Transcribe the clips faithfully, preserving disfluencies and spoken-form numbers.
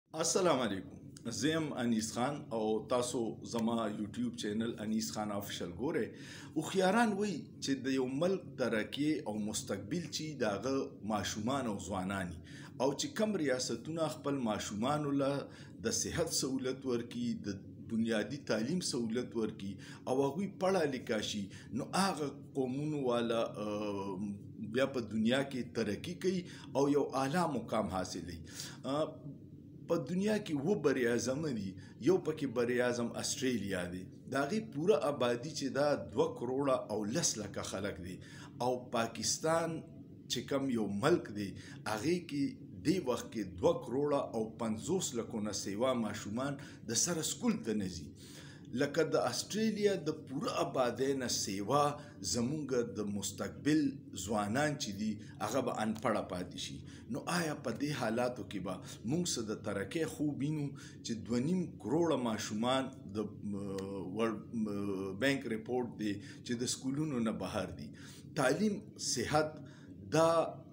السلام علیکم. زیم انیس خان او تاسو زما یوټیوب چینل انیس خان آفیشل ګوره. اوخیاران وی چې د یو ملک ترقی او مستقبل چې داغه ماشومان او ځوانانی او چې کم ریاستونه خپل ماشومان له د صحت سہولت ورکی، د بنیادی تعلیم سہولت ورکی او هغوی پړه لیکا شي، نو هغه قومونو والا بیا په دنیا کې ترقی کوي او یو اعلی مقام حاصلوي. په دنیا کې و بر اعظم دي، یو پکې بر اعظم اسټرالیا دی، د هغې پوره آبادي چې دا دوه کروړه او لس لکه خلک دی، او پاکستان چې کم یو ملک دی هغې کې دې وخت کې دوه کروړه او پنځوس لکو نه سیوا ماشومان د سره سکول ته نه ځي. لکه د اسټرالیا د پوره آبادۍ نه سیوا زمونږ د مستقبل ځوانان چې دي هغه به انپړه پاتې شي. نو آیا په دې حالاتو کې به موږ څه د ترقۍ خوب وینو چې دوه نیم کروړه ماشومان د ورلډ بینک رپورټ دی چې د سکولونو نه بهر دي. تعلیم، صحت دا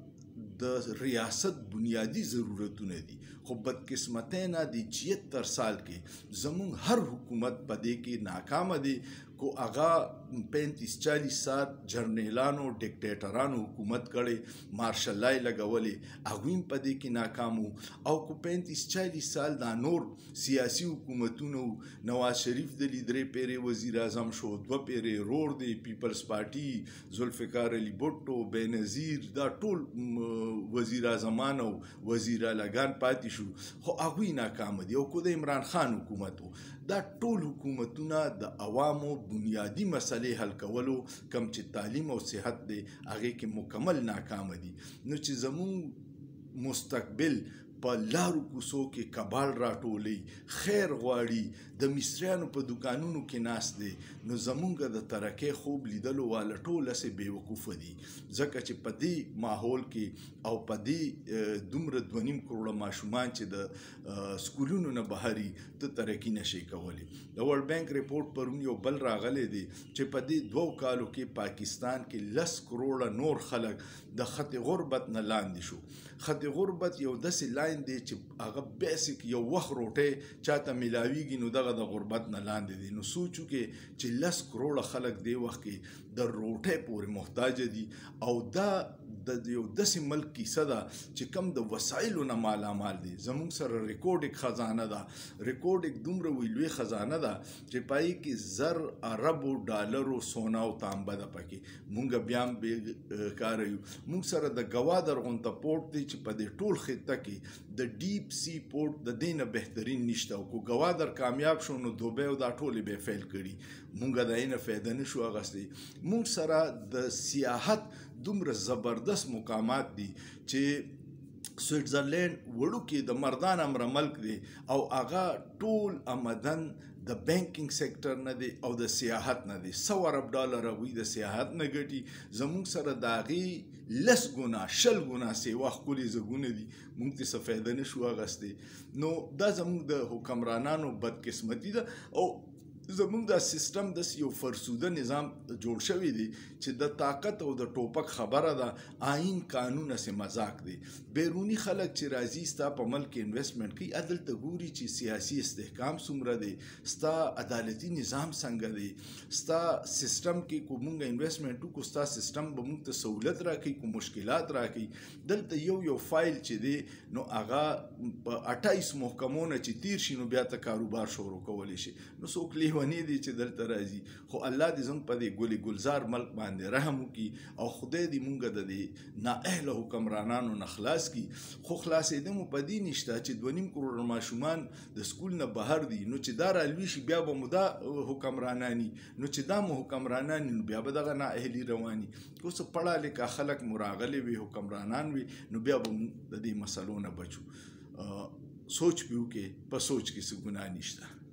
د ریاست بنیادی ضرورتونه دي، خو بدقسمتی نه د چیتر سال کې زمونږ هر حکومت په دې کې ناکامه دی. کو هغه پینتیس چالیس سات جرنیلانو ډیکټیټرانو حکومت کړی، مارشل لا یې لګولې، هغوی هم په دې کې ناکام وو. او کو پینتیس چالیس سال دا نور سیاسي حکومتونه وو، نواز شریف دلی درې پیرې وزیر اعظم شو، دوه پیرې رور دی، پیپلز پارټي، ذوالفقار علی بټو، بېنظیر، دا ټول وزیر اعظمان او وزیر اعلیګان پاتې شو، خو هغوی ناکامه دي. او کو د عمران خان حکومت و، دا ټول حکومتونه د عوامو بنیادی مسئلې حل کولو کم چې تعلیم او صحت دی هغې کې مکمل ناکامه دي. نو چې زمونږ مستقبل په لارو کوڅو کې کباړ راټولی، خیر غواړي، د مصریانو په دوکانونو کې ناست دی، نو زمونږ د ترقۍ خوب لیدلو والا ټول هسې بېوقوفه دي. ځکه چې په دې ماحول کې او په دې دومره دوه نیم کروړه ماشومان چې د سکولونو نه بهري ته ترقي نشي کولی. د ورلډ بینک رپورټ پرون یو بل راغلی دی چې په دې دوو کالو کې پاکستان کې لس کروړه نور خلک د خط غربت نه لاندې شو. خط غربت یو داسې لاین دی چې هغه بیسیک یو وخت روټۍ چاته میلاویږي نو دغه د غربت نه لاندې دی. نو سوچ وکړئ چې لس کروړه خلک دې وخت کې د روټۍ پورې محتاجه دي، او دا د یو داسې ملک کیسه ده چې کم د وسایلو نه مالامال دی. زمونږ سره ریکورډ خزانه ده، ریکورډ دومره وی لوی خزانه ده چې پای کې زر اربو ډالرو سونا او تانبه ده پکې. مونږ بیا هم بې کاره یو. مونږ سره د ګوادر غونته پورټ دی چې په دې ټول خطه کې د ډیپ سی پورټ د دې نه بهترین نشته، او کو ګوادر کامیاب شو نو دوبۍ او دا ټولې به فیل کړي، مونږ د اینه فایده نشو اخیستی. مونږ سره د سیاحت دومره زبردست مقامات دي چې سویټزرلینډ وړوکې د مردان امره ملک دی، او هغه ټول آمدن د بینکینګ سیکټر نه دی او د سیاحت نه دی. سو ارب ډالر هغوی د سیاحت نه ګټي، زمونږ سره د هغې لس ګنا شل ګنا سیوا ښکلې ځایونه دي، مونږ ترې څه فایده نشو اخیستی. نو دا زمونږ د حکمرانانو بدقسمتي ده، او زمونږ دا سیستم داسې یو فرسوده نظام جوړ شوی دی چې د طاقت او د ټوپک خبره ده، آئین قانون هسې مذاق دی. بیروني خلک چې راځي ستا په ملک کې انویسټمنټ کوي، هلته ګوري چې سیاسي استحکام څومره دی، ستا عدالتي نظام څنګه دی، ستا سیستم کې کو مونږ انویسټمنټ وکړو ستا سیستم به مونږ ته سہولت راکوي، کو مشکلات راکوي. دلته یو یو فایل چې دی نو هغه په اټایس محکمو نه چې تیر شي نو بیا ته کاروبار شروع کولی شي. نو څوک لیونی دی چې دلته راځي. خو الله دې زموږ په دې ګلې ګلزار ملک باندې رحم وکړي، او خدای دې مونږ د دې نااهله حکمرانانو نه خلاص کړي. خو خلاصېده مو په دې نشته چې دوه نیم کروړه ماشومان د سکول نه بهر دي، نو چې دا رالوي شي بیا به مو دا حکمرانانی، نو چې دا مو حکمرانانی نو بیا به دغه نااهلي رواني. که څه پړه لیکه خلک مو راغلي وي، حکمرانان وي، نو بیا به مونږ د دې مسلو نه بچو. سوچ به وکړئ، په سوچ کې څه ګناه نشته.